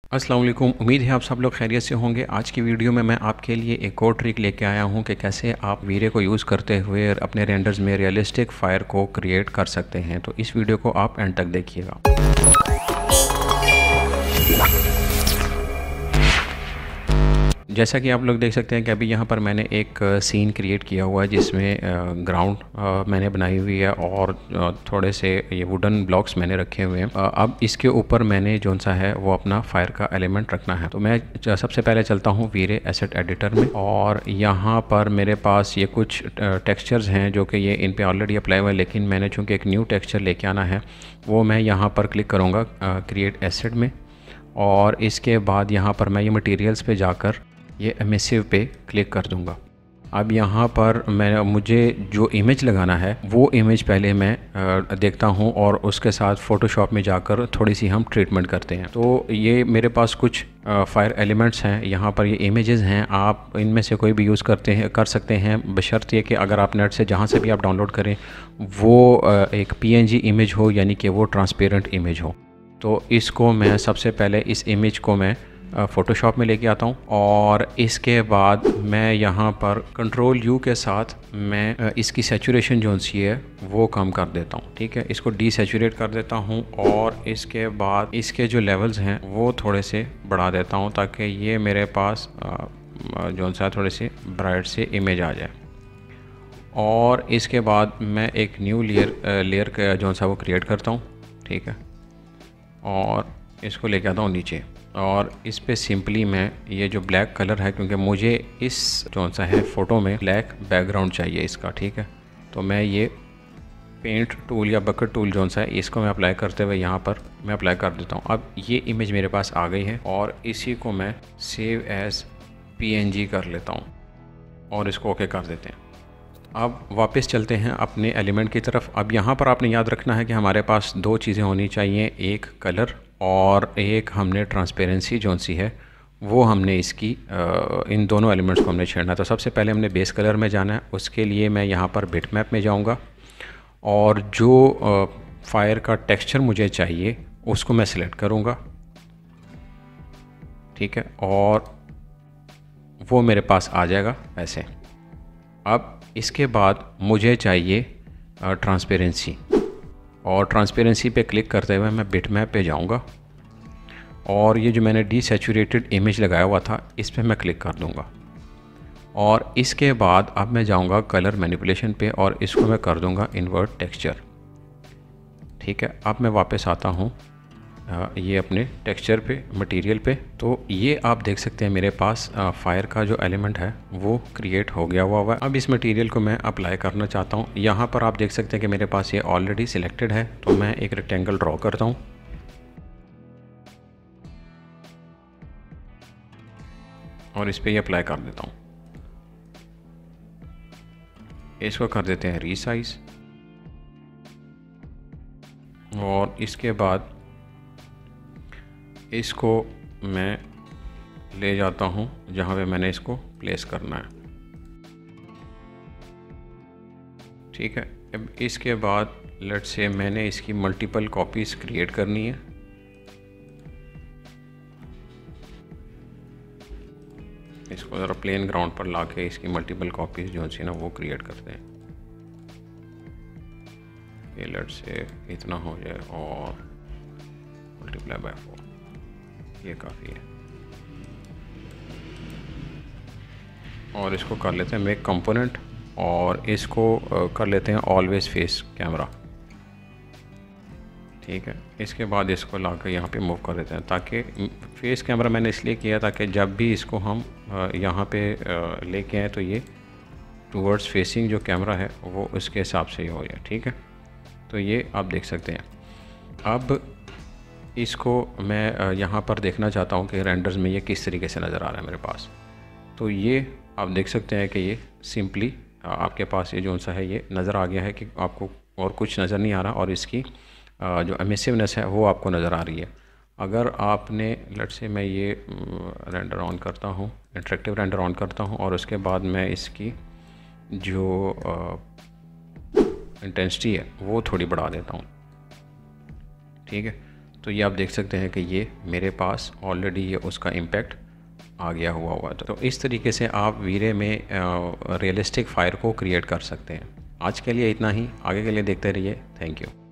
अस्सलाम वालेकुम। उम्मीद है आप सब लोग खैरियत से होंगे। आज की वीडियो में मैं आपके लिए एक और ट्रिक लेके आया हूं कि कैसे आप वीरे को यूज़ करते हुए अपने रेंडर्स में रियलिस्टिक फायर को क्रिएट कर सकते हैं। तो इस वीडियो को आप एंड तक देखिएगा। जैसा कि आप लोग देख सकते हैं कि अभी यहाँ पर मैंने एक सीन क्रिएट किया हुआ है जिसमें ग्राउंड मैंने बनाई हुई है और थोड़े से ये वुडन ब्लॉक्स मैंने रखे हुए हैं। अब इसके ऊपर मैंने जो सा है वो अपना फायर का एलिमेंट रखना है। तो मैं सबसे पहले चलता हूँ वीरे एसेट एडिटर में और यहाँ पर मेरे पास ये कुछ टेक्सचर्स हैं जो कि ये इन पर ऑलरेडी अप्लाई हुआ है, लेकिन मैंने चूँकि एक न्यू टेक्सचर लेके आना है वो मैं यहाँ पर क्लिक करूँगा क्रिएट एसेट में और इसके बाद यहाँ पर मैं ये मटीरियल्स पे जाकर ये एमिसिव पे क्लिक कर दूंगा। अब यहाँ पर मुझे जो इमेज लगाना है वो इमेज पहले मैं देखता हूँ और उसके साथ फ़ोटोशॉप में जाकर थोड़ी सी हम ट्रीटमेंट करते हैं। तो ये मेरे पास कुछ फायर एलिमेंट्स हैं, यहाँ पर ये इमेजेस हैं, आप इनमें से कोई भी यूज़ कर सकते हैं बशर्ते कि अगर आप नेट से जहाँ से भी आप डाउनलोड करें वो एक PNG इमेज हो, यानी कि वो ट्रांसपेरेंट इमेज हो। तो इसको मैं सबसे पहले इस इमेज को मैं फ़ोटोशॉप में लेके आता हूँ और इसके बाद मैं यहाँ पर कंट्रोल U के साथ मैं इसकी सैचुरेशन जो सी है वो कम कर देता हूँ। ठीक है, इसको डीसैचुरेट कर देता हूँ और इसके बाद इसके जो लेवल्स हैं वो थोड़े से बढ़ा देता हूँ ताकि ये मेरे पास जो सा थोड़ी सी ब्राइट से इमेज आ जाए। और इसके बाद मैं एक न्यू लेयर का जो सा वो क्रिएट करता हूँ। ठीक है, और इसको लेके आता हूँ नीचे और इस पे सिंपली मैं ये जो ब्लैक कलर है, क्योंकि मुझे इस जो सा है फ़ोटो में ब्लैक बैकग्राउंड चाहिए इसका। ठीक है, तो मैं ये पेंट टूल या बकेट टूल जो सा है इसको मैं अप्लाई करते हुए यहाँ पर मैं अप्लाई कर देता हूँ। अब ये इमेज मेरे पास आ गई है और इसी को मैं सेव एज़ PNG कर लेता हूँ और इसको ओके कर देते हैं। अब वापस चलते हैं अपने एलिमेंट की तरफ। अब यहाँ पर आपने याद रखना है कि हमारे पास दो चीज़ें होनी चाहिए, एक कलर और एक हमने ट्रांसपेरेंसी जो सी है वो हमने इसकी इन दोनों एलिमेंट्स को हमने छेड़ना है। तो सबसे पहले हमने बेस कलर में जाना है, उसके लिए मैं यहाँ पर बिटमैप में जाऊँगा और जो फायर का टेक्सचर मुझे चाहिए उसको मैं सिलेक्ट करूँगा। ठीक है, और वो मेरे पास आ जाएगा ऐसे। अब इसके बाद मुझे चाहिए ट्रांसपेरेंसी और ट्रांसपेरेंसी पे क्लिक करते हुए मैं बिटमैप पे जाऊंगा और ये जो मैंने डीसैचुरेटेड इमेज लगाया हुआ था इस पे मैं क्लिक कर दूंगा और इसके बाद अब मैं जाऊंगा कलर मैनिपुलेशन पे और इसको मैं कर दूंगा इन्वर्ट टेक्सचर। ठीक है, अब मैं वापस आता हूँ ये अपने टेक्सचर पे, मटेरियल पे। तो ये आप देख सकते हैं मेरे पास फायर का जो एलिमेंट है वो क्रिएट हो गया हुआ है। अब इस मटेरियल को मैं अप्लाई करना चाहता हूँ। यहाँ पर आप देख सकते हैं कि मेरे पास ये ऑलरेडी सिलेक्टेड है, तो मैं एक रेक्टेंगल ड्रॉ करता हूँ और इस पर ये अप्लाई कर देता हूँ। इसको कर देते हैं रीसाइज और इसके बाद इसको मैं ले जाता हूँ जहाँ पे मैंने इसको प्लेस करना है। ठीक है, अब इसके बाद लेट्स से मैंने इसकी मल्टीपल कॉपीज़ क्रिएट करनी है। इसको ज़रा प्लेन ग्राउंड पर लाके इसकी मल्टीपल कॉपीज़ जो सी ना वो क्रिएट करते हैं। ये लेट्स से इतना हो जाए और मल्टीप्लाई बाय 4, ये काफ़ी है। और इसको कर लेते हैं मेक कंपोनेंट और इसको कर लेते हैं ऑलवेज फेस कैमरा। ठीक है, इसके बाद इसको लाकर यहाँ पे मूव कर देते हैं ताकि फेस कैमरा मैंने इसलिए किया ताकि जब भी इसको हम यहाँ पे लेके आए तो ये टूवर्ड्स फेसिंग जो कैमरा है वो उसके हिसाब से ही हो जाए। ठीक है, तो ये आप देख सकते हैं। अब इसको मैं यहाँ पर देखना चाहता हूँ कि रेंडर्स में ये किस तरीके से नज़र आ रहा है मेरे पास। तो ये आप देख सकते हैं कि ये सिंपली आपके पास ये जो सा है ये नज़र आ गया है कि आपको और कुछ नज़र नहीं आ रहा और इसकी जो एमिसिवनेस है वो आपको नज़र आ रही है। अगर आपने लेट्स से मैं ये रेंडर ऑन करता हूँ, इंटरेक्टिव रेंडर ऑन करता हूँ और उसके बाद मैं इसकी जो इंटेंसिटी है वो थोड़ी बढ़ा देता हूँ। ठीक है, तो ये आप देख सकते हैं कि ये मेरे पास ऑलरेडी ये उसका इम्पैक्ट आ गया हुआ तो इस तरीके से आप वीरे में रियलिस्टिक फायर को क्रिएट कर सकते हैं। आज के लिए इतना ही, आगे के लिए देखते रहिए। Thank you.